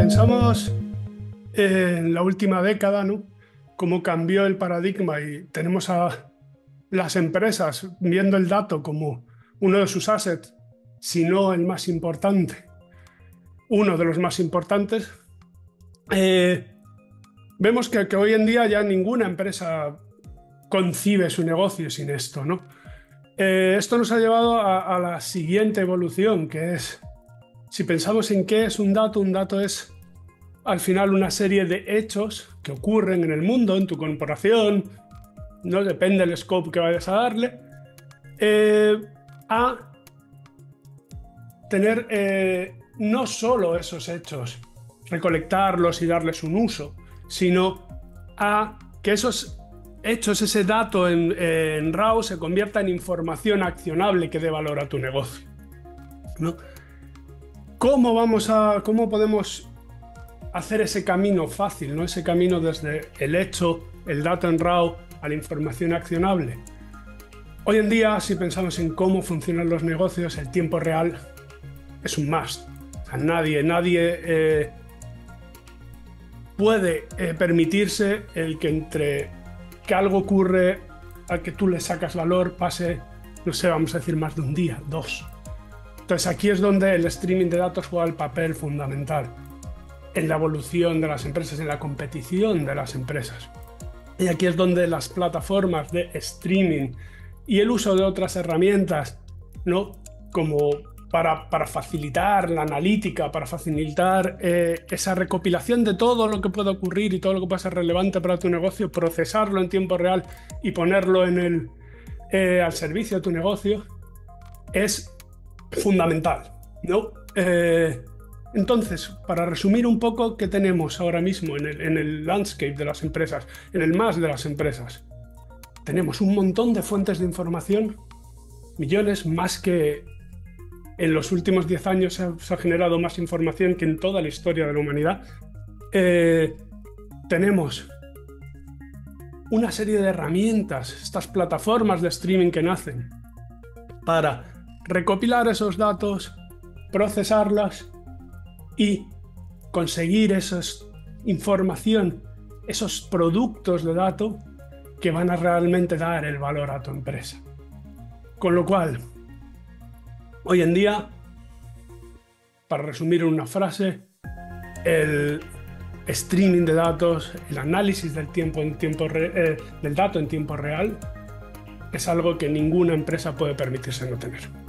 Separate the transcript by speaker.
Speaker 1: pensamos en la última década, ¿no? Cómo cambió el paradigma y tenemos a las empresas viendo el dato como uno de sus assets, si no el más importante, uno de los más importantes. Vemos que hoy en día ya ninguna empresa concibe su negocio sin esto, ¿no? Esto nos ha llevado a la siguiente evolución, que es, si pensamos en qué es un dato es al final una serie de hechos que ocurren en el mundo, en tu corporación, no depende del scope que vayas a darle, a tener no solo esos hechos, recolectarlos y darles un uso, sino a que esos hechos, ese dato en RAW se convierta en información accionable que dé valor a tu negocio, ¿no? ¿Cómo podemos hacer ese camino fácil, ¿no? Ese camino desde el hecho, el dato en RAW, a la información accionable? Hoy en día, si pensamos en cómo funcionan los negocios, el tiempo real es un must. O sea, nadie puede permitirse el que entre que algo ocurre al que tú le sacas valor pase, no sé, vamos a decir más de un día, dos. Entonces aquí es donde el streaming de datos juega el papel fundamental en la evolución de las empresas, en la competición de las empresas. Y aquí es donde las plataformas de streaming y el uso de otras herramientas, ¿no? Como para facilitar la analítica, para facilitar esa recopilación de todo lo que puede ocurrir y todo lo que puede ser relevante para tu negocio, procesarlo en tiempo real y ponerlo al servicio de tu negocio, es fundamental, ¿no? Entonces, para resumir un poco, ¿qué tenemos ahora mismo en el landscape de las empresas, en el más de las empresas? Tenemos un montón de fuentes de información, millones, más que en los últimos 10 años se ha generado más información que en toda la historia de la humanidad. Tenemos una serie de herramientas, estas plataformas de streaming que nacen para recopilar esos datos, procesarlas y conseguir esa información, esos productos de datos que van a realmente dar el valor a tu empresa. Con lo cual, hoy en día, para resumir en una frase, el streaming de datos, el análisis del dato en tiempo real, es algo que ninguna empresa puede permitirse no tener.